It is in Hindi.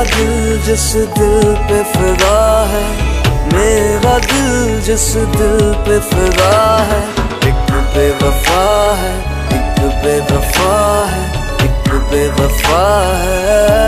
दिल जिस दिल पे फिदा है, मेरा दिल जिस दिल पे फिदा है, एक बेवफा है, एक बेवफा है, एक बेवफा है।